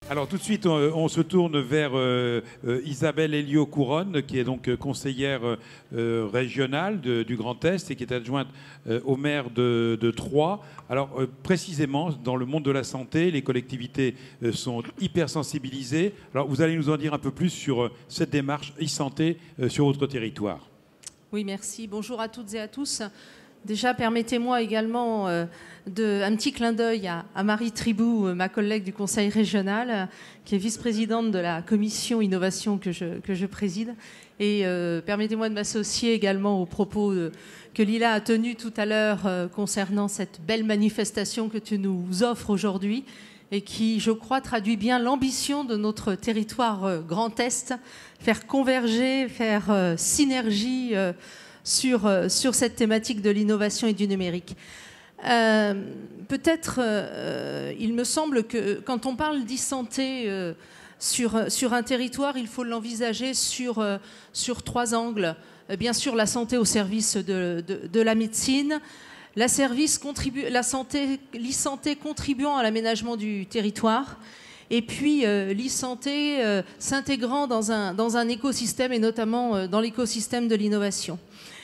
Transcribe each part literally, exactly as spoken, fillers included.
Alors tout de suite, on, on se tourne vers euh, euh, Isabelle Elliot-Couronne, qui est donc conseillère euh, régionale de, du Grand Est et qui est adjointe euh, au maire de, de Troyes. Alors euh, précisément, dans le monde de la santé, les collectivités euh, sont hyper sensibilisées. Alors vous allez nous en dire un peu plus sur euh, cette démarche e-santé euh, sur votre territoire. Oui, merci. Bonjour à toutes et à tous. Déjà, permettez-moi également euh, de, un petit clin d'œil à, à Marie Tribou, ma collègue du Conseil régional, euh, qui est vice-présidente de la commission innovation que je, que je préside. Et euh, permettez-moi de m'associer également aux propos de, que Lila a tenus tout à l'heure euh, concernant cette belle manifestation que tu nous offres aujourd'hui et qui, je crois, traduit bien l'ambition de notre territoire euh, Grand Est, faire converger, faire euh, synergie euh, Sur, euh, sur cette thématique de l'innovation et du numérique. Euh, Peut-être, euh, il me semble que quand on parle d'e-santé euh, sur, sur un territoire, il faut l'envisager sur, euh, sur trois angles. Euh, bien sûr, la santé au service de, de, de la médecine, la, service contribu- la santé, l'e-santé contribuant à l'aménagement du territoire, et puis euh, l'e-santé euh, s'intégrant dans un, dans un écosystème, et notamment euh, dans l'écosystème de l'innovation.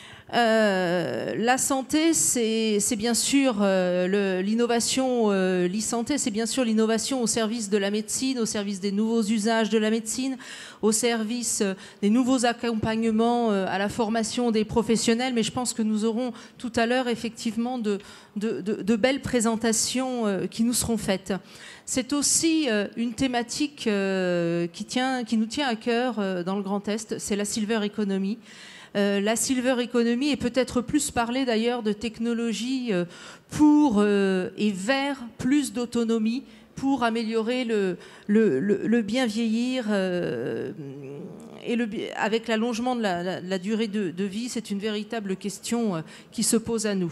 Euh, la santé, c'est bien sûr euh, l'innovation, euh, l'e-santé, c'est bien sûr l'innovation au service de la médecine, au service des nouveaux usages de la médecine, au service euh, des nouveaux accompagnements euh, à la formation des professionnels. Mais je pense que nous aurons tout à l'heure effectivement de, de, de, de belles présentations euh, qui nous seront faites. C'est aussi euh, une thématique euh, qui, tient, qui nous tient à cœur euh, dans le Grand Est, c'est la silver economy. Euh, la silver economy, et peut-être plus parler d'ailleurs de technologies euh, pour euh, et vers plus d'autonomie pour améliorer le, le, le, le bien vieillir euh, et le, avec l'allongement de la, la, la durée de, de vie. C'est une véritable question euh, qui se pose à nous.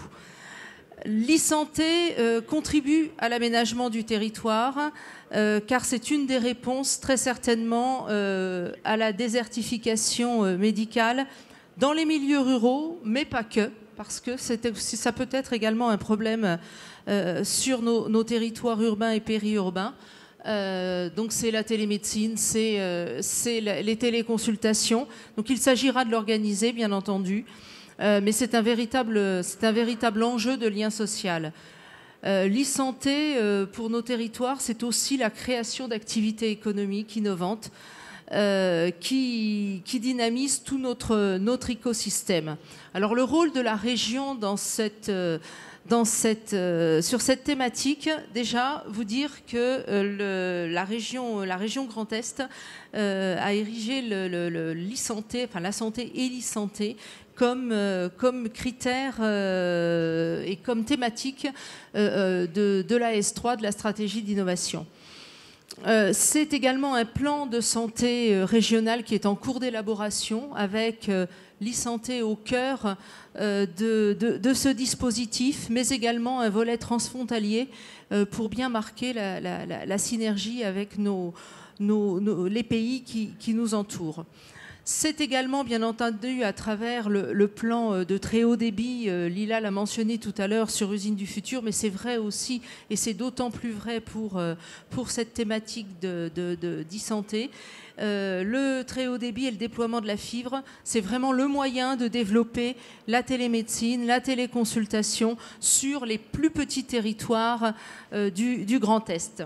L'e-santé euh, contribue à l'aménagement du territoire euh, car c'est une des réponses très certainement euh, à la désertification euh, médicale dans les milieux ruraux, mais pas que, parce que ça peut être également un problème euh, sur nos, nos territoires urbains et périurbains. Euh, donc c'est la télémédecine, c'est euh, les téléconsultations. Donc il s'agira de l'organiser, bien entendu, euh, mais c'est un véritable, c'est un véritable enjeu de lien social. Euh, l'e-santé, euh, pour nos territoires, c'est aussi la création d'activités économiques innovantes, Euh, qui, qui dynamise tout notre, notre écosystème. Alors le rôle de la région dans cette, euh, dans cette, euh, sur cette thématique, déjà vous dire que euh, le, la, région, la région Grand Est euh, a érigé l'e-santé, enfin la santé et l'e-santé comme, euh, comme critère euh, et comme thématique euh, de, de l'A S trois, de la stratégie d'innovation. Euh, c'est également un plan de santé euh, régional qui est en cours d'élaboration avec euh, l'e-santé au cœur euh, de, de, de ce dispositif, mais également un volet transfrontalier euh, pour bien marquer la, la, la, la synergie avec nos, nos, nos, les pays qui, qui nous entourent. C'est également, bien entendu, à travers le, le plan de très haut débit, euh, Lila l'a mentionné tout à l'heure sur Usine du Futur, mais c'est vrai aussi, et c'est d'autant plus vrai pour, euh, pour cette thématique de, de, de, d'e-santé. Euh, le très haut débit et le déploiement de la fibre, c'est vraiment le moyen de développer la télémédecine, la téléconsultation sur les plus petits territoires euh, du, du Grand Est.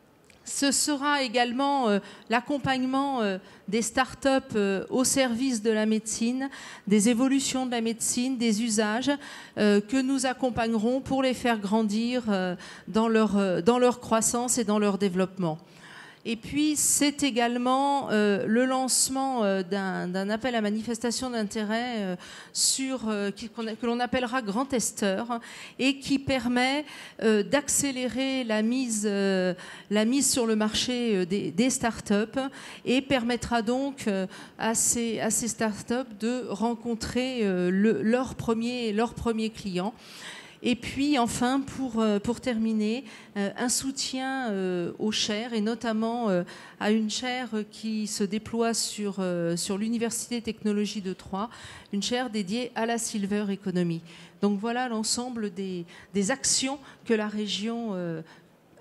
Ce sera également euh, l'accompagnement euh, des start-up euh, au service de la médecine, des évolutions de la médecine, des usages euh, que nous accompagnerons pour les faire grandir euh, dans leur, euh, dans leur croissance et dans leur développement. Et puis, c'est également euh, le lancement euh, d'un appel à manifestation d'intérêt euh, sur euh, qui, que l'on appellera Grand Esteur et qui permet euh, d'accélérer la mise, euh, la mise sur le marché euh, des, des start-up et permettra donc euh, à ces, à ces start-up de rencontrer euh, le, leur, premier, leur premier client. Et puis enfin, pour, pour terminer, euh, un soutien euh, aux chaires et notamment euh, à une chaire qui se déploie sur, euh, sur l'Université de technologie de Troyes, une chaire dédiée à la silver economy. Donc voilà l'ensemble des, des actions que la région euh,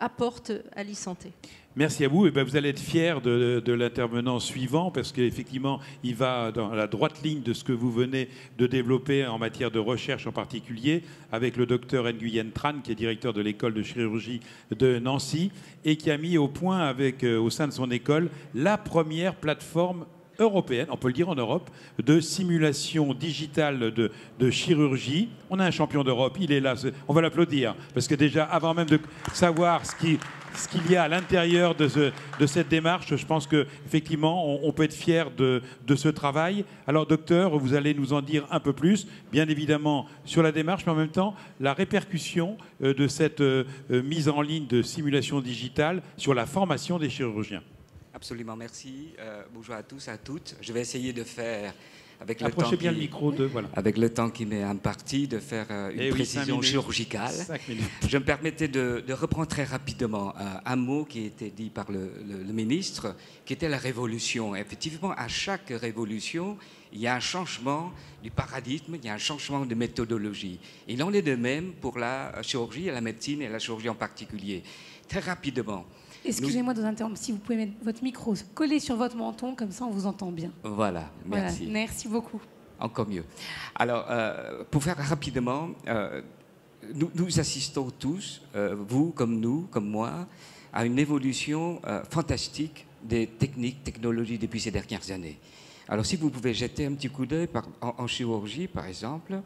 apporte à l'e-santé. Merci à vous. Et ben, vous allez être fiers de, de l'intervenant suivant parce qu'effectivement, il va dans la droite ligne de ce que vous venez de développer en matière de recherche en particulier avec le docteur Nguyen Tran, qui est directeur de l'école de chirurgie de Nancy et qui a mis au point avec, euh, au sein de son école la première plateforme européenne, on peut le dire en Europe, de simulation digitale de, de chirurgie. On a un champion d'Europe, il est là, on va l'applaudir, parce que déjà, avant même de savoir ce qui... ce qu'il y a à l'intérieur de, ce, de cette démarche, je pense qu'effectivement, on, on peut être fier de, de ce travail. Alors, docteur, vous allez nous en dire un peu plus, bien évidemment, sur la démarche, mais en même temps, la répercussion euh, de cette euh, mise en ligne de simulation digitale sur la formation des chirurgiens. Absolument, merci. Euh, bonjour à tous, à toutes. Je vais essayer de faire... Avec le, Approchez temps bien qui, le micro de, voilà. avec le temps qui m'est imparti, de faire euh, une Et précision oui, chirurgicale. Je me permettais de, de reprendre très rapidement euh, un mot qui a été dit par le, le, le ministre, qui était la révolution. Effectivement, à chaque révolution, il y a un changement du paradigme, il y a un changement de méthodologie. Il en est de même pour la chirurgie et la médecine et la chirurgie en particulier. Très rapidement. Excusez-moi de vous interrompre, si vous pouvez mettre votre micro collé sur votre menton, comme ça on vous entend bien. Voilà, merci. Voilà, merci beaucoup. Encore mieux. Alors, euh, pour faire rapidement, euh, nous, nous assistons tous, euh, vous comme nous, comme moi, à une évolution euh, fantastique des techniques, technologies depuis ces dernières années. Alors, si vous pouvez jeter un petit coup d'œil en, en chirurgie, par exemple,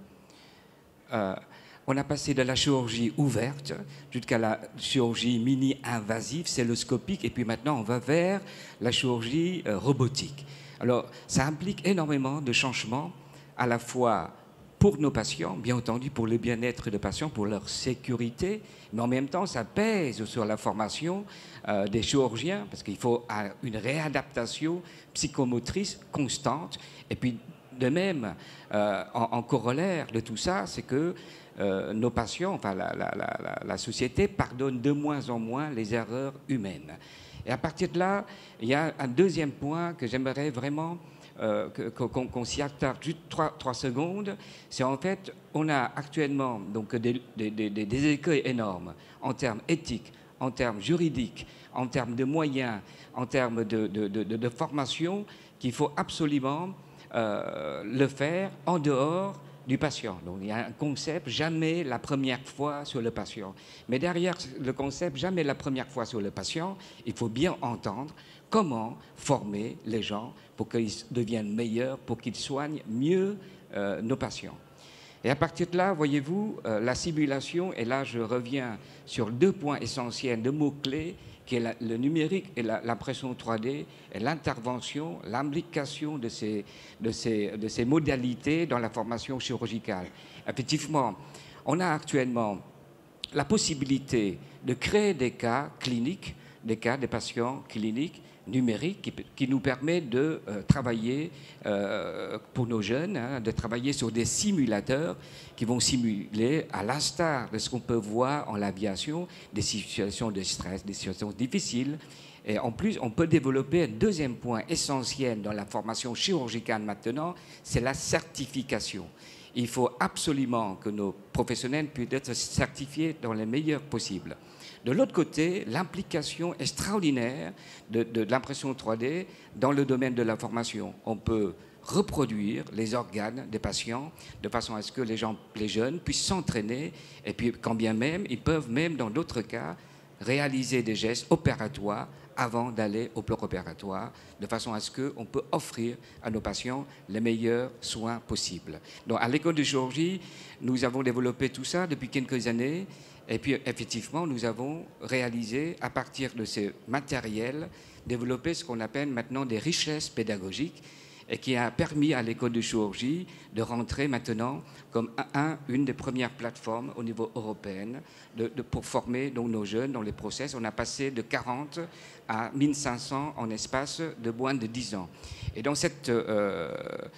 euh, on a passé de la chirurgie ouverte jusqu'à la chirurgie mini-invasive, celluloscopique, et puis maintenant on va vers la chirurgie euh, robotique. Alors, ça implique énormément de changements, à la fois pour nos patients, bien entendu pour le bien-être des patients, pour leur sécurité, mais en même temps, ça pèse sur la formation euh, des chirurgiens, parce qu'il faut euh, une réadaptation psychomotrice constante. Et puis, de même, euh, en, en corollaire de tout ça, c'est que Euh, nos patients, enfin la, la, la, la société, pardonne de moins en moins les erreurs humaines. Et à partir de là, il y a un deuxième point que j'aimerais vraiment euh, qu'on qu'on s'y attarde juste trois, trois secondes. C'est en fait, on a actuellement donc des, des, des, des écueils énormes en termes éthiques, en termes juridiques, en termes de moyens, en termes de, de, de, de formation, qu'il faut absolument euh, le faire en dehors du patient. Donc il y a un concept, jamais la première fois sur le patient. Mais derrière le concept, jamais la première fois sur le patient, il faut bien entendre comment former les gens pour qu'ils deviennent meilleurs, pour qu'ils soignent mieux euh, nos patients. Et à partir de là, voyez-vous, euh, la simulation, et là je reviens sur deux points essentiels, deux mots-clés, qui est la, le numérique et l'impression trois D, et l'intervention, l'implication de ces, de, ces, de ces modalités dans la formation chirurgicale. Effectivement, on a actuellement la possibilité de créer des cas cliniques, des cas des patients cliniques numériques qui, qui nous permet de euh, travailler euh, pour nos jeunes, hein, de travailler sur des simulateurs qui vont simuler, à l'instar de ce qu'on peut voir en l'aviation, des situations de stress, des situations difficiles. Et en plus, on peut développer un deuxième point essentiel dans la formation chirurgicale maintenant, c'est la certification. Il faut absolument que nos professionnels puissent être certifiés dans les meilleurs possibles. De l'autre côté, l'implication extraordinaire de, de, de l'impression trois D dans le domaine de la formation. On peut reproduire les organes des patients de façon à ce que les, gens, les jeunes puissent s'entraîner et puis quand bien même, ils peuvent même dans d'autres cas réaliser des gestes opératoires avant d'aller au bloc opératoire, de façon à ce qu'on peut offrir à nos patients les meilleurs soins possibles. Donc à l'école de chirurgie, nous avons développé tout ça depuis quelques années. Et puis, effectivement, nous avons réalisé, à partir de ces matériels, développer ce qu'on appelle maintenant des richesses pédagogiques et qui a permis à l'école de chirurgie de rentrer maintenant comme un, une des premières plateformes au niveau européen de, de, pour former donc, nos jeunes dans les process. On a passé de quarante à mille cinq cents en espace de moins de dix ans. Et, dans cette, euh,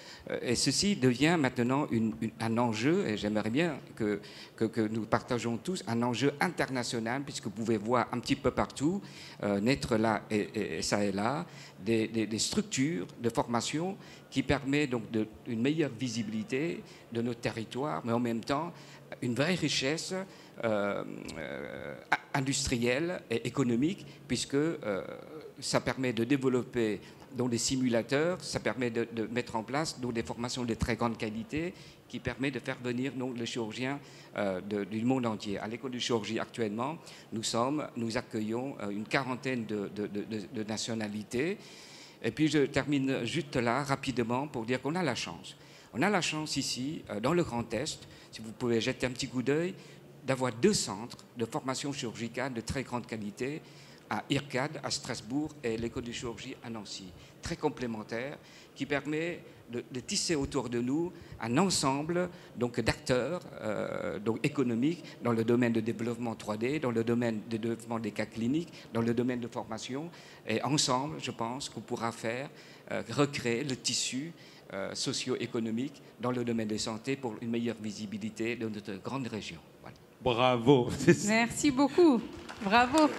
et ceci devient maintenant une, une, un enjeu, et j'aimerais bien que, que, que nous partageons tous, un enjeu international, puisque vous pouvez voir un petit peu partout, euh, naître là et, et, et ça et là, des, des, des structures de formation qui permettent donc de, une meilleure visibilité de nos territoires, mais en même temps une vraie richesse euh, euh, industrielle et économique, puisque euh, ça permet de développer dans les simulateurs, ça permet de, de mettre en place donc, des formations de très grande qualité qui permet de faire venir donc, les chirurgiens euh, de, du monde entier. À l'école de chirurgie actuellement, nous, sommes, nous accueillons euh, une quarantaine de, de, de, de nationalités. Et puis je termine juste là rapidement pour dire qu'on a la chance. On a la chance ici, euh, dans le Grand Est, si vous pouvez jeter un petit coup d'œil, d'avoir deux centres de formation chirurgicale de très grande qualité à IRCAD, à Strasbourg, et l'école de chirurgie à Nancy. Très complémentaire, qui permet de, de tisser autour de nous un ensemble donc, d'acteurs euh, donc, économiques dans le domaine de développement trois D, dans le domaine de développement des cas cliniques, dans le domaine de formation. Et ensemble, je pense qu'on pourra faire, euh, recréer le tissu euh, socio-économique dans le domaine de santé pour une meilleure visibilité de notre grande région. Voilà. Bravo. Merci beaucoup. Bravo.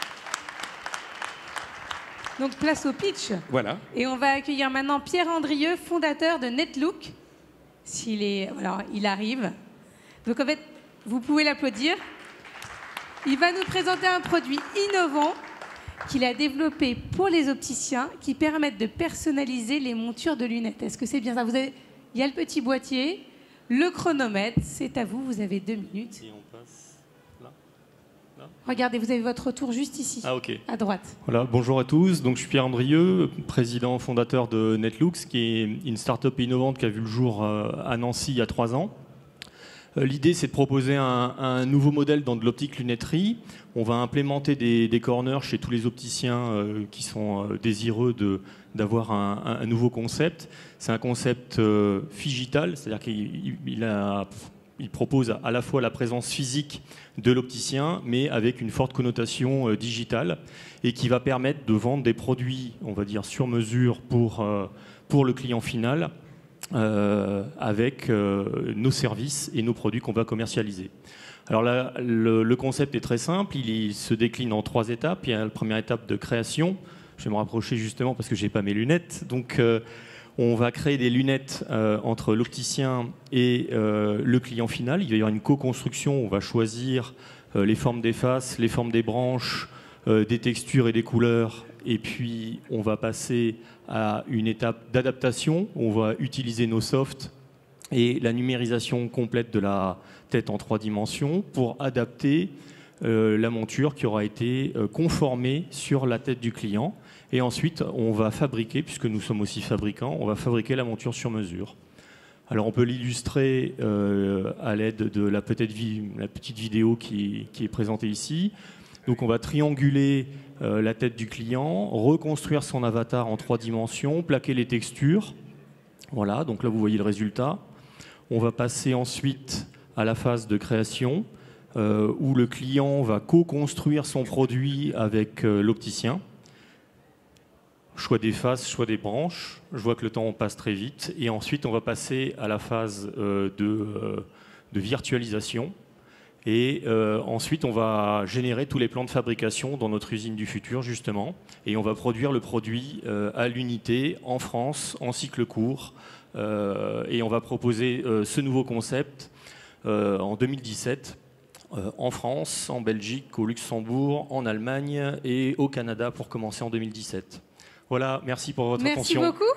Donc, place au pitch. Voilà. Et on va accueillir maintenant Pierre Andrieux, fondateur de Netlook. S'il est... Alors, il arrive. Donc, en fait, vous pouvez l'applaudir. Il va nous présenter un produit innovant qu'il a développé pour les opticiens qui permettent de personnaliser les montures de lunettes. Est-ce que c'est bien ça? Vous avez... Il y a le petit boîtier, le chronomètre. C'est à vous, vous avez deux minutes. Et on passe là. Regardez, vous avez votre retour juste ici, ah, ok. à droite. Voilà, bonjour à tous. Donc, je suis Pierre Andrieux, président fondateur de Netlooks, qui est une start-up innovante qui a vu le jour à Nancy il y a trois ans. L'idée, c'est de proposer un, un nouveau modèle dans de l'optique-lunetterie. On va implémenter des, des corners chez tous les opticiens euh, qui sont euh, désireux de, d'avoir un, un, un nouveau concept. C'est un concept euh, phygital, c'est-à-dire qu'il il a... Il propose à la fois la présence physique de l'opticien, mais avec une forte connotation euh, digitale, et qui va permettre de vendre des produits, on va dire, sur mesure pour, euh, pour le client final, euh, avec euh, nos services et nos produits qu'on va commercialiser. Alors là, le, le concept est très simple, il, il se décline en trois étapes. Il y a la première étape de création. Je vais me rapprocher justement parce que je n'ai pas mes lunettes. Donc, euh, on va créer des lunettes euh, entre l'opticien et euh, le client final. Il va y avoir une co-construction. On va choisir euh, les formes des faces, les formes des branches, euh, des textures et des couleurs. Et puis, on va passer à une étape d'adaptation. On va utiliser nos softs et la numérisation complète de la tête en trois dimensions pour adapter euh, la monture qui aura été euh, conformée sur la tête du client. Et ensuite, on va fabriquer, puisque nous sommes aussi fabricants, on va fabriquer la monture sur mesure. Alors, on peut l'illustrer euh, à l'aide de la, peut-être vi- la petite vidéo qui, qui est présentée ici. Donc, on va trianguler euh, la tête du client, reconstruire son avatar en trois dimensions, plaquer les textures. Voilà, donc là, vous voyez le résultat. On va passer ensuite à la phase de création, euh, où le client va co-construire son produit avec euh, l'opticien. Choix des faces, choix des branches. Je vois que le temps passe très vite. Et ensuite, on va passer à la phase euh, de, euh, de virtualisation. Et euh, ensuite, on va générer tous les plans de fabrication dans notre usine du futur, justement. Et on va produire le produit euh, à l'unité, en France, en cycle court. Euh, et on va proposer euh, ce nouveau concept euh, en deux mille dix-sept, euh, en France, en Belgique, au Luxembourg, en Allemagne et au Canada pour commencer en deux mille dix-sept. Voilà, merci pour votre merci attention. Merci beaucoup.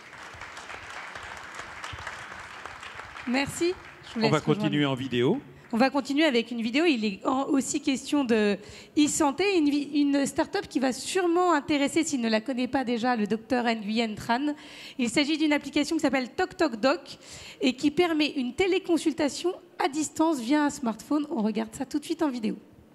Merci. Je vous laisse On va rejoindre. continuer en vidéo. On va continuer avec une vidéo. Il est aussi question de e-santé, une, une start-up qui va sûrement intéresser, s'il ne la connaît pas déjà, le docteur Nguyen Tran. Il s'agit d'une application qui s'appelle Toc Toc Doc et qui permet une téléconsultation à distance via un smartphone. On regarde ça tout de suite en vidéo.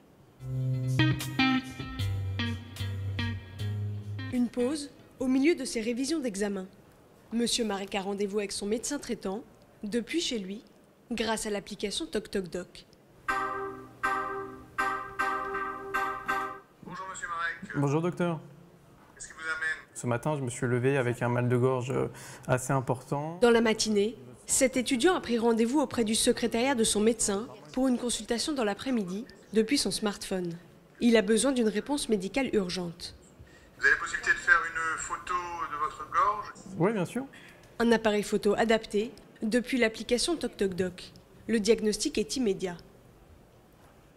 Une pause au milieu de ses révisions d'examen. Monsieur Marek a rendez-vous avec son médecin traitant, depuis chez lui, grâce à l'application Toc Toc Doc. Bonjour Monsieur Marek. Bonjour docteur. Qu'est-ce qui vous amène? Ce matin, je me suis levé avec un mal de gorge assez important. Dans la matinée, cet étudiant a pris rendez-vous auprès du secrétariat de son médecin pour une consultation dans l'après-midi depuis son smartphone. Il a besoin d'une réponse médicale urgente. Vous avez la possibilité de faire une photo de votre gorge? Oui, bien sûr. Un appareil photo adapté depuis l'application Toc Toc Doc. Le diagnostic est immédiat.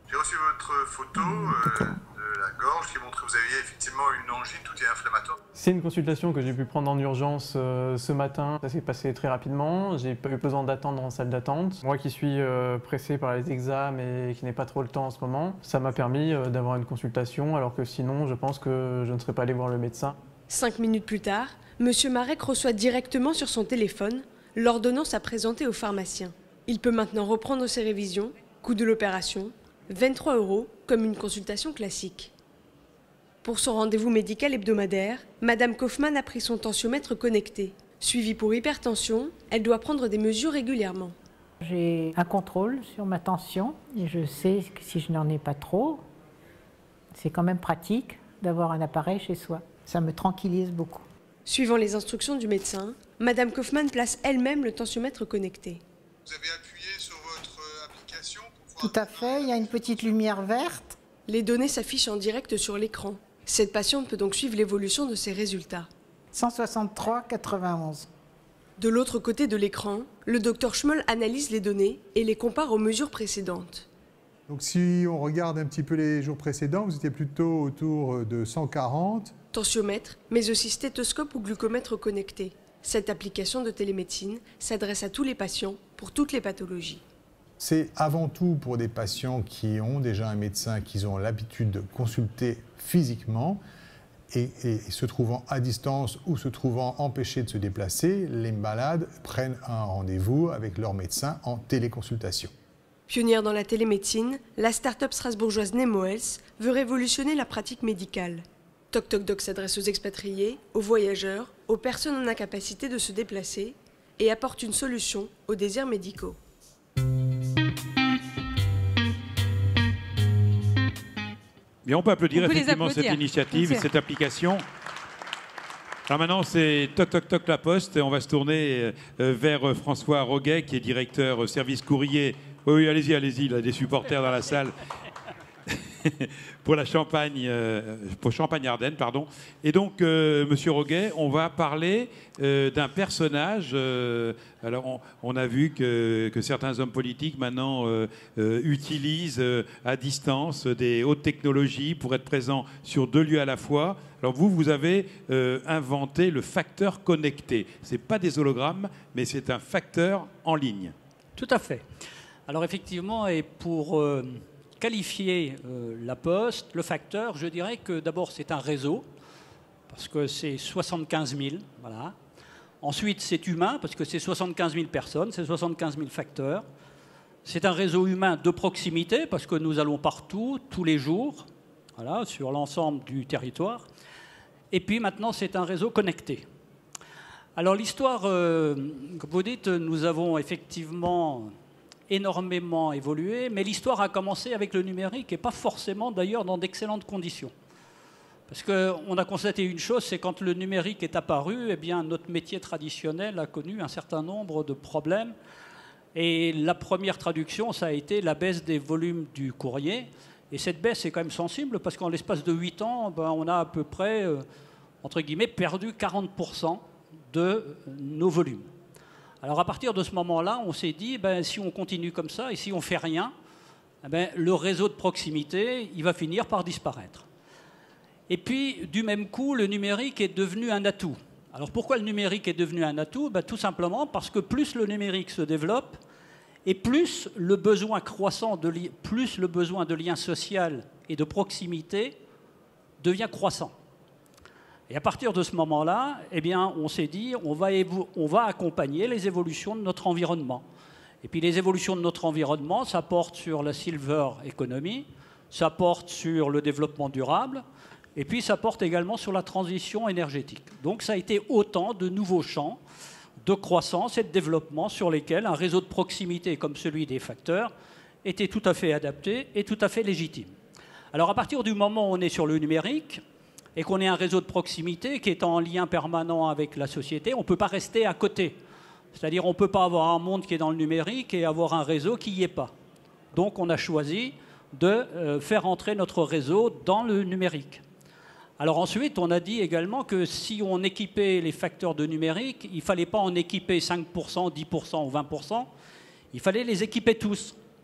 J'ai reçu votre photo euh, de la gorge qui montre que vous aviez effectivement une angine, tout est inflammatoire. C'est une consultation que j'ai pu prendre en urgence euh, ce matin. Ça s'est passé très rapidement. J'ai pas eu besoin d'attendre en salle d'attente. Moi qui suis euh, pressé par les examens et qui n'ai pas trop le temps en ce moment, ça m'a permis euh, d'avoir une consultation alors que sinon je pense que je ne serais pas allé voir le médecin. Cinq minutes plus tard, M. Marek reçoit directement sur son téléphone l'ordonnance à présenter au pharmacien. Il peut maintenant reprendre ses révisions, coût de l'opération, vingt-trois euros, comme une consultation classique. Pour son rendez-vous médical hebdomadaire, Madame Kaufmann a pris son tensiomètre connecté. Suivie pour hypertension, elle doit prendre des mesures régulièrement. J'ai un contrôle sur ma tension et je sais que si je n'en ai pas trop, c'est quand même pratique d'avoir un appareil chez soi. Ça me tranquillise beaucoup. Suivant les instructions du médecin, Madame Kaufmann place elle-même le tensiomètre connecté. Vous avez appuyé sur votre application pour Tout à fait, il y a une petite lumière verte. Les données s'affichent en direct sur l'écran. Cette patiente peut donc suivre l'évolution de ses résultats. cent soixante-trois virgule quatre-vingt-onze. De l'autre côté de l'écran, le docteur Schmoll analyse les données et les compare aux mesures précédentes. Donc si on regarde un petit peu les jours précédents, vous étiez plutôt autour de cent quarante. Tensiomètre, mais aussi stéthoscope ou glucomètre connecté. Cette application de télémédecine s'adresse à tous les patients pour toutes les pathologies. C'est avant tout pour des patients qui ont déjà un médecin, qui ont l'habitude de consulter physiquement et, et se trouvant à distance ou se trouvant empêchés de se déplacer, les malades prennent un rendez-vous avec leur médecin en téléconsultation. Pionnière dans la télémédecine, la start-up strasbourgeoise NemoHealth veut révolutionner la pratique médicale. Toc Toc Doc s'adresse aux expatriés, aux voyageurs, aux personnes en incapacité de se déplacer et apporte une solution aux désirs médicaux. Bien, on peut applaudir on peut effectivement applaudir. cette initiative et cette application. Alors maintenant, c'est Toc Toc Toc la Poste. On va se tourner euh, vers François Roguet, qui est directeur euh, service courrier. Oui, oui, allez-y, allez-y, il y a des supporters dans la salle. pour la Champagne, euh, pour Champagne-Ardenne, pardon. Et donc, euh, Monsieur Roguet, on va parler euh, d'un personnage. Euh, alors, on, on a vu que, que certains hommes politiques maintenant euh, euh, utilisent euh, à distance des hautes technologies pour être présents sur deux lieux à la fois. Alors vous, vous avez euh, inventé le facteur connecté. C'est pas des hologrammes, mais c'est un facteur en ligne. Tout à fait. Alors effectivement, et pour euh, qualifier euh, la Poste, le facteur, je dirais que d'abord c'est un réseau, parce que c'est soixante-quinze mille, voilà. Ensuite c'est humain, parce que c'est soixante-quinze mille personnes, c'est soixante-quinze mille facteurs. C'est un réseau humain de proximité, parce que nous allons partout, tous les jours, voilà, sur l'ensemble du territoire. Et puis maintenant c'est un réseau connecté. Alors l'histoire, euh, comme vous dites, nous avons effectivement énormément évolué, mais l'histoire a commencé avec le numérique et pas forcément d'ailleurs dans d'excellentes conditions. Parce qu'on a constaté une chose, c'est quand le numérique est apparu, eh bien, notre métier traditionnel a connu un certain nombre de problèmes. Et la première traduction, ça a été la baisse des volumes du courrier. Et cette baisse est quand même sensible parce qu'en l'espace de huit ans, ben, on a à peu près, euh, entre guillemets, perdu quarante pour cent de nos volumes. Alors à partir de ce moment-là, on s'est dit, ben, si on continue comme ça et si on ne fait rien, eh ben, le réseau de proximité, il va finir par disparaître. Et puis, du même coup, le numérique est devenu un atout. Alors pourquoi le numérique est devenu un atout? Ben, tout simplement parce que plus le numérique se développe, et plus le besoin croissant de li- plus le besoin de lien social et de proximité devient croissant. Et à partir de ce moment-là, eh bien, on s'est dit, on va, évo- on va accompagner les évolutions de notre environnement. Et puis les évolutions de notre environnement, ça porte sur la silver economy, ça porte sur le développement durable, et puis ça porte également sur la transition énergétique. Donc ça a été autant de nouveaux champs de croissance et de développement sur lesquels un réseau de proximité comme celui des facteurs était tout à fait adapté et tout à fait légitime. Alors à partir du moment où on est sur le numérique et qu'on est un réseau de proximité qui est en lien permanent avec la société, on ne peut pas rester à côté. C'est-à-dire on ne peut pas avoir un monde qui est dans le numérique et avoir un réseau qui n'y est pas. Donc on a choisi de euh, faire entrer notre réseau dans le numérique. Alors ensuite, on a dit également que si on équipait les facteurs de numérique, il ne fallait pas en équiper cinq pour cent, dix pour cent ou vingt pour cent, il fallait les équiper tous.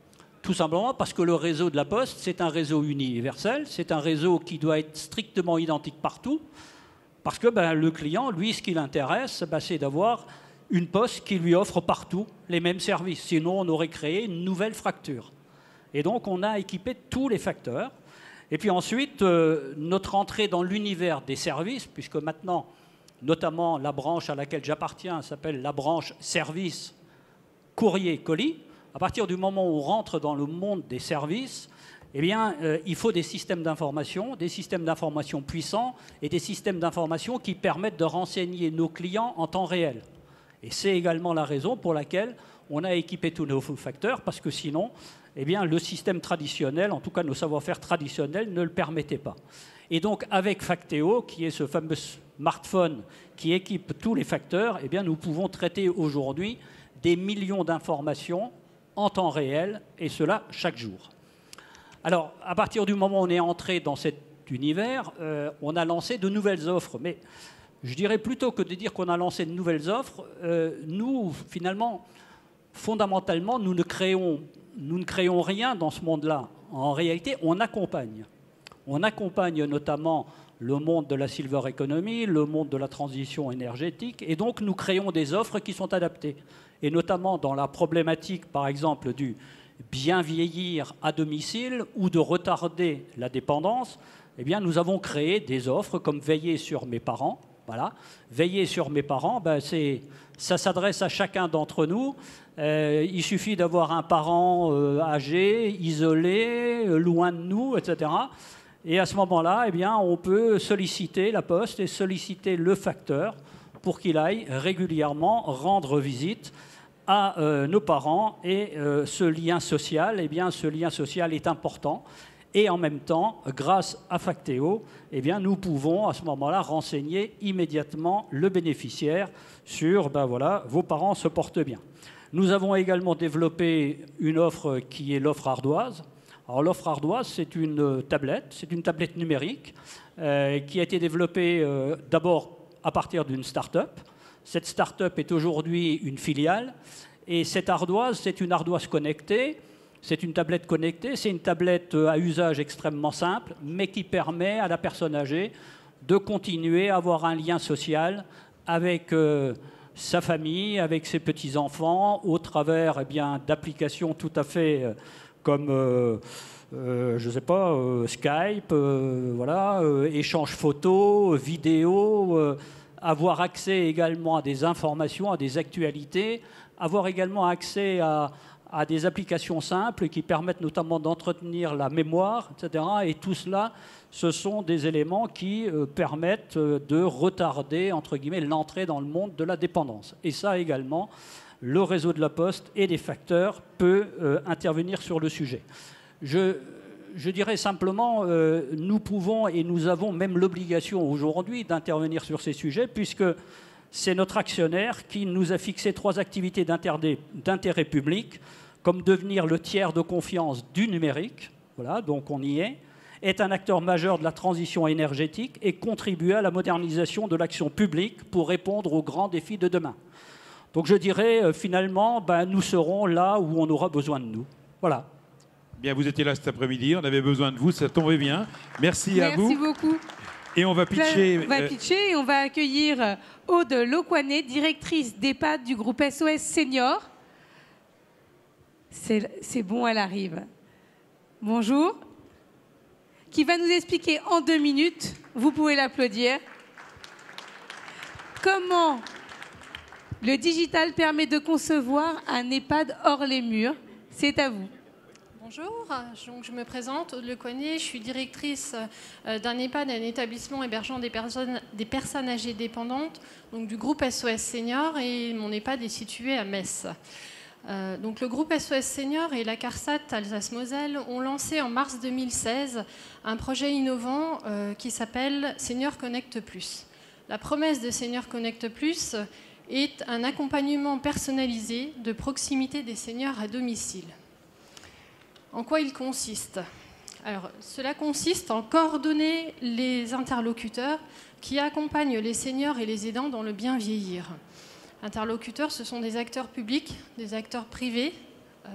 Tout simplement parce que le réseau de la Poste, c'est un réseau universel, c'est un réseau qui doit être strictement identique partout, parce que ben, le client, lui, ce qui l'intéresse, ben, c'est d'avoir une Poste qui lui offre partout les mêmes services. Sinon, on aurait créé une nouvelle fracture. Et donc, on a équipé tous les facteurs. Et puis ensuite, euh, notre entrée dans l'univers des services, puisque maintenant, notamment la branche à laquelle j'appartiens s'appelle la branche service courrier-colis. À partir du moment où on rentre dans le monde des services, eh bien, euh, il faut des systèmes d'information, des systèmes d'information puissants et des systèmes d'information qui permettent de renseigner nos clients en temps réel. Et c'est également la raison pour laquelle on a équipé tous nos facteurs, parce que sinon, eh bien, le système traditionnel, en tout cas nos savoir-faire traditionnels, ne le permettaient pas. Et donc, avec Factéo, qui est ce fameux smartphone qui équipe tous les facteurs, eh bien, nous pouvons traiter aujourd'hui des millions d'informations en temps réel, et cela chaque jour. Alors, à partir du moment où on est entré dans cet univers, euh, on a lancé de nouvelles offres. Mais je dirais plutôt que de dire qu'on a lancé de nouvelles offres, euh, nous, finalement, fondamentalement, nous ne créons, nous ne créons rien dans ce monde-là. En réalité, on accompagne. On accompagne notamment le monde de la silver economy, le monde de la transition énergétique, et donc nous créons des offres qui sont adaptées. Et notamment dans la problématique, par exemple, du bien vieillir à domicile ou de retarder la dépendance, eh bien, nous avons créé des offres comme Veiller sur mes parents. Voilà. Veiller sur mes parents, ben c'est, ça s'adresse à chacun d'entre nous. Euh, il suffit d'avoir un parent euh, âgé, isolé, euh, loin de nous, et cetera. Et à ce moment-là, eh bien, on peut solliciter la Poste et solliciter le facteur pour qu'il aille régulièrement rendre visite à euh, nos parents. Et euh, ce lien social, eh bien, ce lien social est important. Et en même temps, grâce à Factéo, eh bien, nous pouvons à ce moment-là renseigner immédiatement le bénéficiaire sur ben voilà, vos parents se portent bien. Nous avons également développé une offre qui est l'offre ardoise. Alors l'offre ardoise, c'est une tablette, c'est une tablette numérique euh, qui a été développée euh, d'abord à partir d'une start-up. Cette start-up est aujourd'hui une filiale et cette ardoise, c'est une ardoise connectée. C'est une tablette connectée, c'est une tablette à usage extrêmement simple, mais qui permet à la personne âgée de continuer à avoir un lien social avec euh, sa famille, avec ses petits-enfants, au travers eh bien, d'applications tout à fait euh, comme, euh, euh, je ne sais pas, euh, Skype, euh, voilà, euh, échange photos, vidéos, euh, avoir accès également à des informations, à des actualités, avoir également accès à à des applications simples qui permettent notamment d'entretenir la mémoire, et cetera. Et tout cela, ce sont des éléments qui euh, permettent euh, de retarder, entre guillemets, l'entrée dans le monde de la dépendance. Et ça également, le réseau de la Poste et des facteurs peut euh, intervenir sur le sujet. Je, je dirais simplement, euh, nous pouvons et nous avons même l'obligation aujourd'hui d'intervenir sur ces sujets, puisque c'est notre actionnaire qui nous a fixé trois activités d'intérêt public, comme devenir le tiers de confiance du numérique, voilà, donc on y est, est un acteur majeur de la transition énergétique et contribuer à la modernisation de l'action publique pour répondre aux grands défis de demain. Donc je dirais, euh, finalement, ben, nous serons là où on aura besoin de nous. Voilà. Bien, vous étiez là cet après-midi, on avait besoin de vous, ça tombait bien. Merci, Merci à vous. Merci beaucoup. Et on va pitcher. On va euh, pitcher et on va accueillir Aude Lokwané, directrice d'EHPAD du groupe S O S Senior. C'est bon, elle arrive. Bonjour. Qui va nous expliquer en deux minutes, vous pouvez l'applaudir, comment le digital permet de concevoir un EHPAD hors les murs. C'est à vous. Bonjour, donc je me présente, Aude Lekwané, je suis directrice d'un EHPAD, un établissement hébergeant des personnes, des personnes âgées dépendantes, donc du groupe S O S Senior, et mon EHPAD est situé à Metz. Euh, donc le groupe S O S Senior et la CARSAT Alsace-Moselle ont lancé en mars deux mille seize un projet innovant euh, qui s'appelle Senior Connect Plus. La promesse de Senior Connect Plus est un accompagnement personnalisé de proximité des seniors à domicile. En quoi il consiste? Alors, cela consiste en coordonner les interlocuteurs qui accompagnent les seniors et les aidants dans le bien vieillir. Interlocuteurs, ce sont des acteurs publics, des acteurs privés, euh,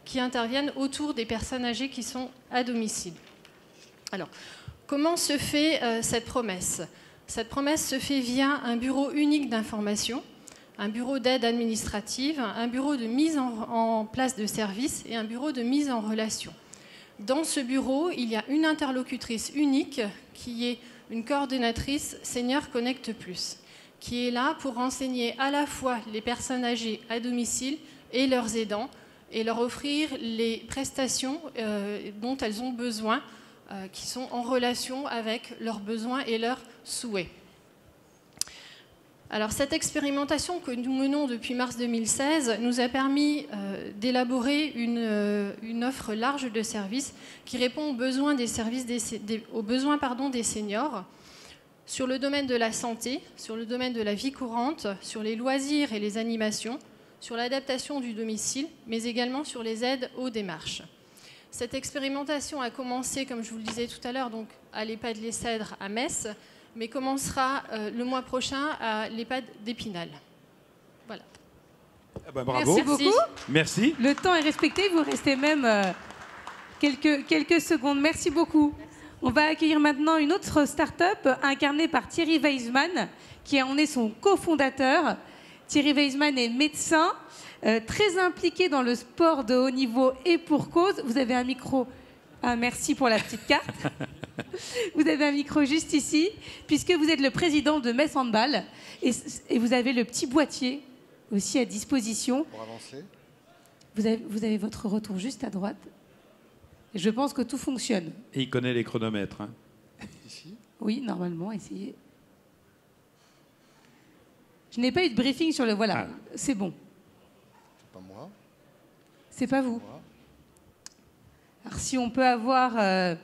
qui interviennent autour des personnes âgées qui sont à domicile. Alors, comment se fait euh, cette promesse? Cette promesse se fait via un bureau unique d'information, un bureau d'aide administrative, un bureau de mise en, en place de services et un bureau de mise en relation. Dans ce bureau, il y a une interlocutrice unique qui est une coordonnatrice Senior Connect Plus, qui est là pour renseigner à la fois les personnes âgées à domicile et leurs aidants et leur offrir les prestations euh, dont elles ont besoin, euh, qui sont en relation avec leurs besoins et leurs souhaits. Alors, cette expérimentation que nous menons depuis mars deux mille seize nous a permis euh, d'élaborer une, euh, une offre large de services qui répond aux besoins des, services des, des, aux besoins, pardon, des seniors sur le domaine de la santé, sur le domaine de la vie courante, sur les loisirs et les animations, sur l'adaptation du domicile, mais également sur les aides aux démarches. Cette expérimentation a commencé, comme je vous le disais tout à l'heure, donc à l'EHPAD Les Cèdres à Metz, mais commencera euh, le mois prochain à l'EHPAD d'Épinal. Voilà. Ah bah, bravo. Merci beaucoup. Merci. Le temps est respecté, vous restez même euh, quelques, quelques secondes. Merci beaucoup. On va accueillir maintenant une autre start-up incarnée par Thierry Weisman, qui en est son cofondateur. Thierry Weisman est médecin, euh, très impliqué dans le sport de haut niveau et pour cause. Vous avez un micro. Ah, merci pour la petite carte. Vous avez un micro juste ici, puisque vous êtes le président de Metz Handball et, et vous avez le petit boîtier aussi à disposition. Pour avancer. Vous avez, vous avez votre retour juste à droite. Et je pense que tout fonctionne. Et il connaît les chronomètres. Hein. Ici. Oui, normalement, essayez. Je n'ai pas eu de briefing sur le... Voilà, ah. C'est bon. C'est pas moi. C'est pas vous. Moi. Alors si on peut avoir... Euh,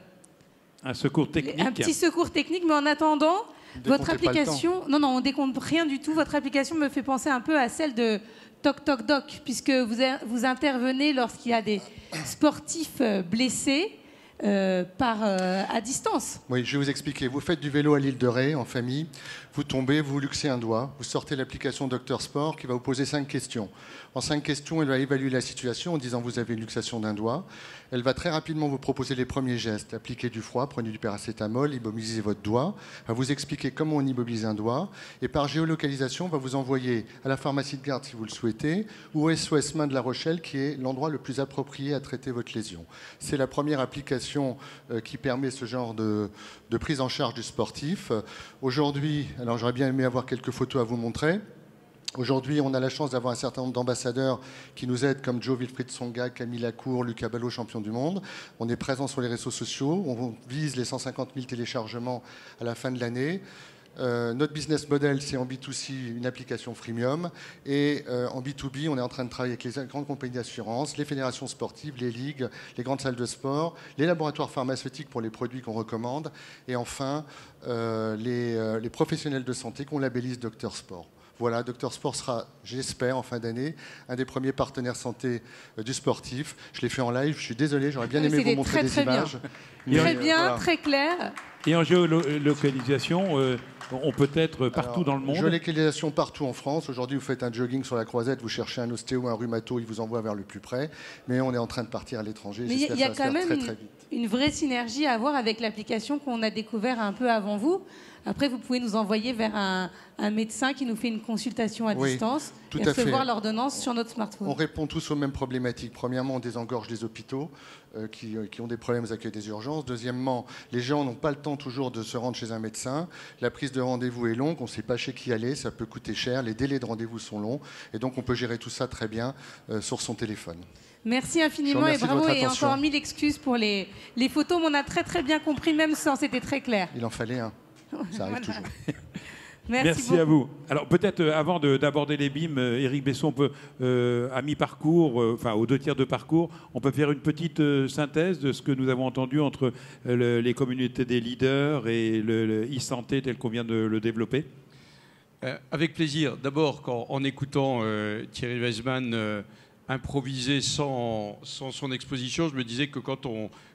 un secours technique. Un petit secours technique, mais en attendant, votre application... Non, non, on décompte rien du tout. Votre application me fait penser un peu à celle de Toc Toc Doc, puisque vous, vous intervenez lorsqu'il y a des sportifs blessés euh, par, euh, à distance. Oui, je vais vous expliquer. Vous faites du vélo à l'île de Ré, en famille. Vous tombez, vous luxez un doigt. Vous sortez l'application Docteur Sport qui va vous poser cinq questions. En cinq questions, elle va évaluer la situation en disant vous avez une luxation d'un doigt. Elle va très rapidement vous proposer les premiers gestes. Appliquez du froid, prenez du paracétamol, immobilisez votre doigt. Elle va vous expliquer comment on immobilise un doigt. Et par géolocalisation, on va vous envoyer à la pharmacie de garde si vous le souhaitez ou au S O S Mains de La Rochelle qui est l'endroit le plus approprié à traiter votre lésion. C'est la première application euh, qui permet ce genre de, de prise en charge du sportif. Euh, Aujourd'hui, alors j'aurais bien aimé avoir quelques photos à vous montrer. Aujourd'hui, on a la chance d'avoir un certain nombre d'ambassadeurs qui nous aident, comme Joe Wilfried Tsonga, Camille Lacour, Lucas Ballot, champion du monde. On est présent sur les réseaux sociaux. On vise les cent cinquante mille téléchargements à la fin de l'année. Euh, notre business model, c'est en B deux C une application freemium. Et euh, en B deux B, on est en train de travailler avec les grandes compagnies d'assurance, les fédérations sportives, les ligues, les grandes salles de sport, les laboratoires pharmaceutiques pour les produits qu'on recommande. Et enfin, euh, les, euh, les professionnels de santé qu'on labellise Docteur Sport. Voilà, Docteur Sport sera, j'espère, en fin d'année, un des premiers partenaires santé euh, du sportif. Je l'ai fait en live, je suis désolé, j'aurais bien aimé vous montrer très, des très images. Bien. Très bien, voilà. Très clair. Et en géolocalisation, euh, on peut être partout Alors, dans le monde. Géolocalisation partout en France. Aujourd'hui, vous faites un jogging sur la Croisette, vous cherchez un ostéo, un rhumato, il vous envoie vers le plus près. Mais on est en train de partir à l'étranger. Mais il y a quand même très, une, très vite. une vraie synergie à avoir avec l'application qu'on a découvert un peu avant vous. Après, vous pouvez nous envoyer vers un, un médecin qui nous fait une consultation à oui, distance tout et à recevoir fait. l'ordonnance sur notre smartphone. On répond tous aux mêmes problématiques. Premièrement, on désengorge les hôpitaux euh, qui, euh, qui ont des problèmes aux accueils des urgences. Deuxièmement, les gens n'ont pas le temps toujours de se rendre chez un médecin. La prise de rendez-vous est longue, on ne sait pas chez qui aller, ça peut coûter cher, les délais de rendez-vous sont longs. Et donc, on peut gérer tout ça très bien euh, sur son téléphone. Merci infiniment et bravo. Et encore mille excuses pour les, les photos, mais on a très très bien compris, même sans, c'était très clair. Il en fallait un. Ça arrive voilà. toujours. Merci, Merci à vous. Alors peut-être euh, avant d'aborder les B I M, euh, Éric Besson, on peut, euh, à mi-parcours, euh, enfin aux deux tiers de parcours, on peut faire une petite euh, synthèse de ce que nous avons entendu entre euh, le, les communautés des leaders et le, le e-santé tel qu'on vient de le développer. Euh, avec plaisir. D'abord, en écoutant euh, Thierry Weisman euh, improviser sans, sans son exposition, je me disais que quand on,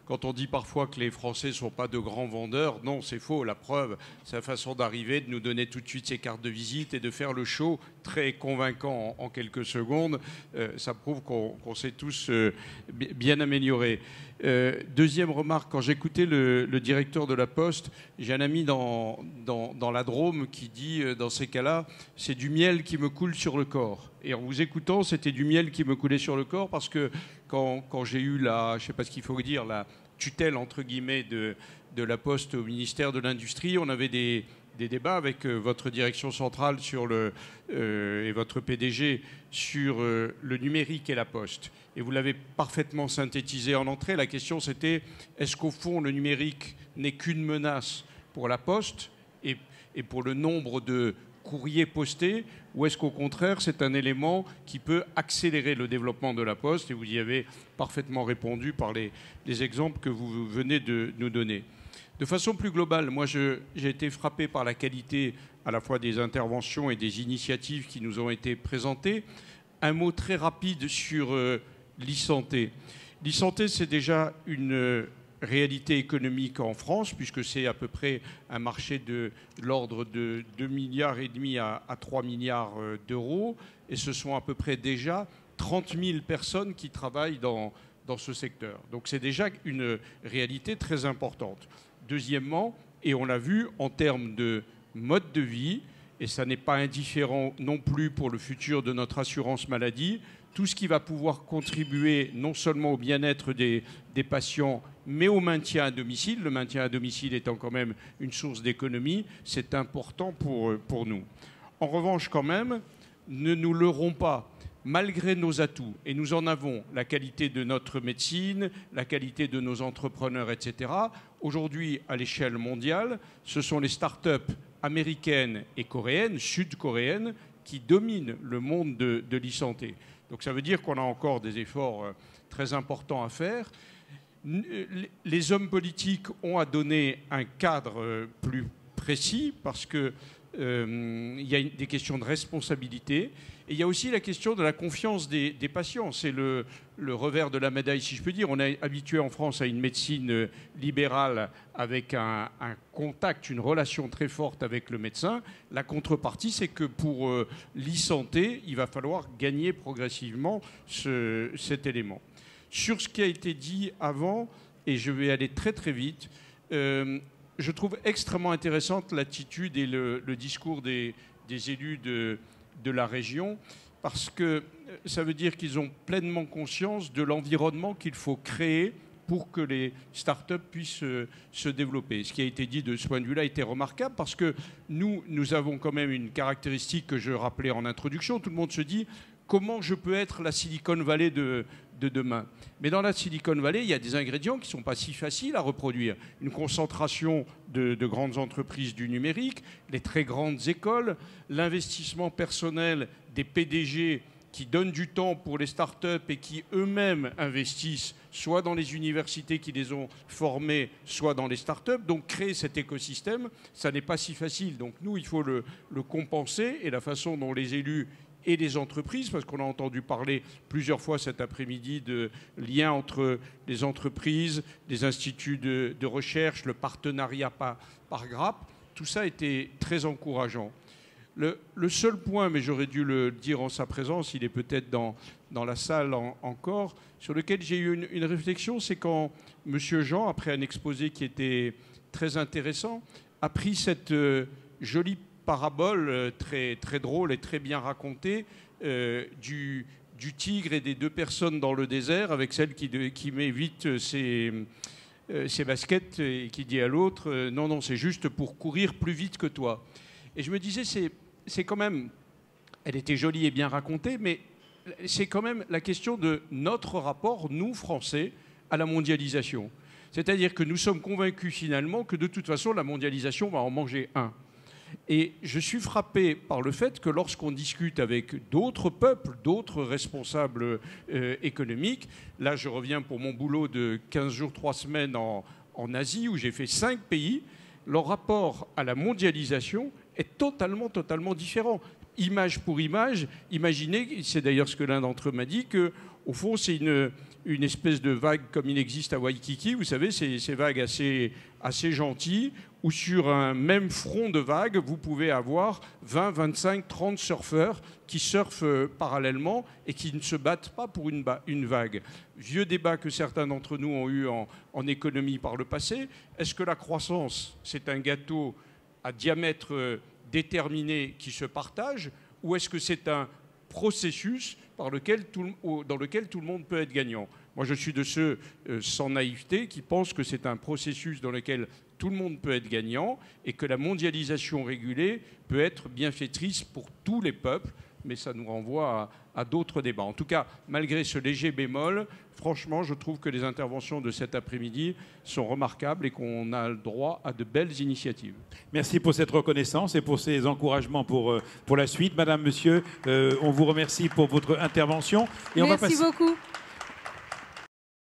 quand on dit parfois que les Français ne sont pas de grands vendeurs, non, c'est faux. La preuve, c'est la façon d'arriver, de nous donner tout de suite ses cartes de visite et de faire le show très convaincant en, en quelques secondes. Euh, ça prouve qu'on qu'on s'est tous euh, bien améliorés. Euh, deuxième remarque, quand j'écoutais le, le directeur de la Poste, j'ai un ami dans, dans, dans la Drôme qui dit, euh, dans ces cas-là, c'est du miel qui me coule sur le corps. Et en vous écoutant, c'était du miel qui me coulait sur le corps parce que quand, quand j'ai eu la, je ne sais pas ce qu'il faut dire, la tutelle, entre guillemets, de, de la Poste au ministère de l'Industrie, on avait des, des débats avec euh, votre direction centrale sur le, euh, et votre P D G sur euh, le numérique et la Poste. Et vous l'avez parfaitement synthétisé en entrée. La question, c'était, est-ce qu'au fond, le numérique n'est qu'une menace pour la Poste et, et pour le nombre de courriers postés, ou est-ce qu'au contraire, c'est un élément qui peut accélérer le développement de la Poste? Et vous y avez parfaitement répondu par les, les exemples que vous venez de nous donner. De façon plus globale, moi, j'ai été frappé par la qualité à la fois des interventions et des initiatives qui nous ont été présentées. Un mot très rapide sur euh, l'e-santé. L'e-santé, c'est déjà une euh, réalité économique en France, puisque c'est à peu près un marché de l'ordre de deux milliards et demi à, à trois milliards d'euros. Et ce sont à peu près déjà trente mille personnes qui travaillent dans, dans ce secteur. Donc c'est déjà une réalité très importante. Deuxièmement, et on l'a vu en termes de mode de vie, et ça n'est pas indifférent non plus pour le futur de notre assurance maladie, tout ce qui va pouvoir contribuer non seulement au bien-être des, des patients, mais au maintien à domicile. Le maintien à domicile étant quand même une source d'économie, c'est important pour, pour nous. En revanche, quand même, ne nous leurrons pas. Malgré nos atouts, et nous en avons, la qualité de notre médecine, la qualité de nos entrepreneurs, et cetera, aujourd'hui, à l'échelle mondiale, ce sont les start-up américaines et coréennes, sud-coréennes, qui dominent le monde de, de l'e-santé. Donc ça veut dire qu'on a encore des efforts très importants à faire. Les hommes politiques ont à donner un cadre plus précis parce qu'il euh, y a des questions de responsabilité. Et il y a aussi la question de la confiance des, des patients. C'est le, le revers de la médaille, si je peux dire. On est habitué en France à une médecine libérale avec un, un contact, une relation très forte avec le médecin. La contrepartie, c'est que pour euh, l'e-santé, il va falloir gagner progressivement ce, cet élément. Sur ce qui a été dit avant, et je vais aller très très vite, euh, je trouve extrêmement intéressante l'attitude et le, le discours des, des élus de, de la région, parce que ça veut dire qu'ils ont pleinement conscience de l'environnement qu'il faut créer pour que les start-up puissent euh, se développer. Ce qui a été dit de ce point de vue-là était remarquable, parce que nous, nous avons quand même une caractéristique que je rappelais en introduction. Tout le monde se dit comment je peux être la Silicon Valley de, de demain. Mais dans la Silicon Valley, il y a des ingrédients qui ne sont pas si faciles à reproduire. Une concentration de, de grandes entreprises du numérique, les très grandes écoles, l'investissement personnel des P D G qui donnent du temps pour les start-up et qui eux-mêmes investissent soit dans les universités qui les ont formés, soit dans les start-up. Donc créer cet écosystème, ça n'est pas si facile. Donc nous, il faut le, le compenser, et la façon dont les élus et les entreprises, parce qu'on a entendu parler plusieurs fois cet après-midi de liens entre les entreprises, les instituts de, de recherche, le partenariat par, par grappe, tout ça était très encourageant. Le, le seul point, mais j'aurais dû le dire en sa présence, il est peut-être dans, dans la salle en, encore, sur lequel j'ai eu une, une réflexion, c'est quand M. Jean, après un exposé qui était très intéressant, a pris cette euh, jolie parabole euh, très, très drôle et très bien racontée euh, du, du tigre et des deux personnes dans le désert, avec celle qui, de, qui met vite ses, euh, ses baskets et qui dit à l'autre euh, « Non, non, c'est juste pour courir plus vite que toi ». Et je me disais, c'est... c'est quand même, elle était jolie et bien racontée, mais c'est quand même la question de notre rapport, nous, Français, à la mondialisation. C'est-à-dire que nous sommes convaincus finalement que de toute façon, la mondialisation va en manger un. Et je suis frappé par le fait que lorsqu'on discute avec d'autres peuples, d'autres responsables euh, économiques, là je reviens pour mon boulot de quinze jours, trois semaines en, en Asie, où j'ai fait cinq pays, leur rapport à la mondialisation est totalement, totalement différent. Image pour image, imaginez, c'est d'ailleurs ce que l'un d'entre eux m'a dit, qu'au fond, c'est une, une espèce de vague comme il existe à Waikiki, vous savez, ces, ces vagues assez, assez gentilles, où sur un même front de vagues, vous pouvez avoir vingt, vingt-cinq, trente surfeurs qui surfent euh, parallèlement et qui ne se battent pas pour une, une vague. Vieux débat que certains d'entre nous ont eu en, en économie par le passé. Est-ce que la croissance, c'est un gâteau à diamètre euh, déterminé qui se partage, ou est-ce que c'est un processus par lequel tout, dans lequel tout le monde peut être gagnant? Moi, je suis de ceux, euh, sans naïveté, qui pensent que c'est un processus dans lequel tout le monde peut être gagnant et que la mondialisation régulée peut être bienfaitrice pour tous les peuples, mais ça nous renvoie à, à d'autres débats. En tout cas, malgré ce léger bémol, franchement, je trouve que les interventions de cet après-midi sont remarquables et qu'on a le droit à de belles initiatives. Merci pour cette reconnaissance et pour ces encouragements pour, pour la suite. Madame, Monsieur, euh, on vous remercie pour votre intervention. Et Merci on va passer... beaucoup.